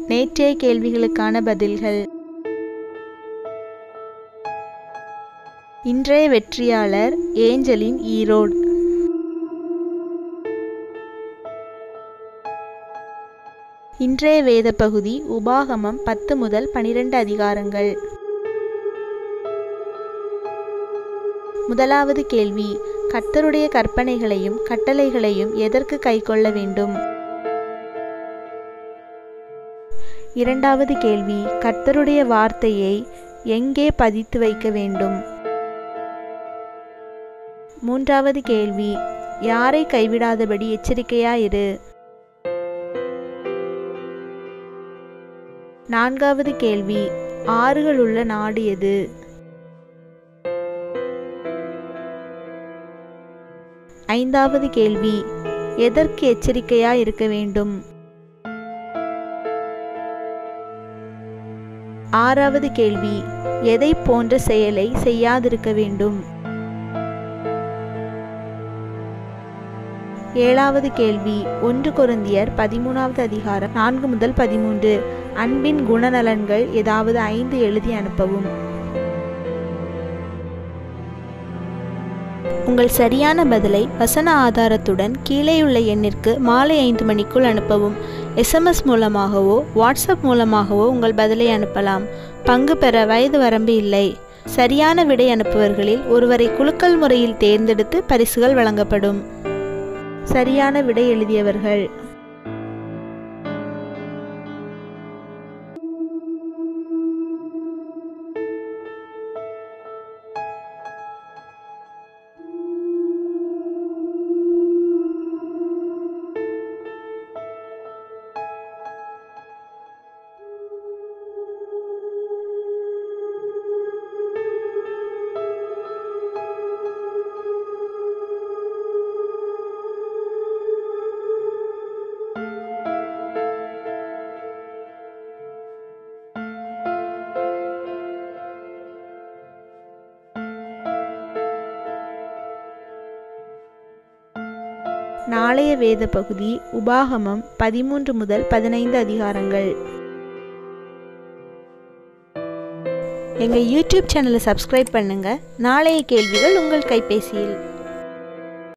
நேற்றைய கேள்விகளுக்கான பதில்கள். இன்றைய வெற்றியாளர் ஏஞ்சலின் ஈரோடு. இன்றைய வேத பகுதி உபாகமம் 10 முதல் 12 அதிகாரங்கள். முதலாவது கேள்வி, கர்த்தருடைய கற்பனைகளையும் கட்டளைகளையும் எதற்கு கைக்கொள்ள வேண்டும்? இரண்டாவது கேள்வி, கர்த்தருடைய வார்த்தையை எங்கே பதித்து வைக்க வேண்டும்? மூன்றாவது கேள்வி, யாரை கைவிடாதபடி எச்சரிக்கையாயிரு? நான்காவது கேள்வி, ஆறுகள் உள்ள நாடு எது? ஐந்தாவது கேள்வி, எதற்கு எச்சரிக்கையாய் இருக்க வேண்டும்? ஆறாவது கேள்வி, எதை போன்ற செயலை செய்யாதிருக்க வேண்டும்? ஏழாவது கேள்வி, 1 கொரிந்தியர் 13வது அதிகாரம் 4 முதல் 13. அன்பின் குணநலன்கள் ஏதாவது 5 எழுதி அனுப்பவும். உங்கள் சரியான பதிலை வசன ஆதாரத்துடன் கீழேயுள்ள எண்ணிற்கு மாலை 5 மணிக்குள் அனுப்பவும். SMS மூலமாகவோ வாட்ஸ்அப் மூலமாகவோ உங்கள் பதிலை அனுப்பலாம். பங்கு பெற வயது வரம்பு இல்லை. சரியான விடை அனுப்புவர்களில் ஒருவரை குலுக்கல் முறையில் தேர்ந்தெடுத்து பரிசுகள் வழங்கப்படும். சரியான விடை எழுதியவர்கள் நாளைய வேத பகுதி உபாகமம் 13 முதல் 15 அதிகாரங்கள். எங்கள் யூடியூப் சேனலை சப்ஸ்கிரைப் பண்ணுங்க. நாளைய கேள்விகள் உங்கள் கைபேசியில்.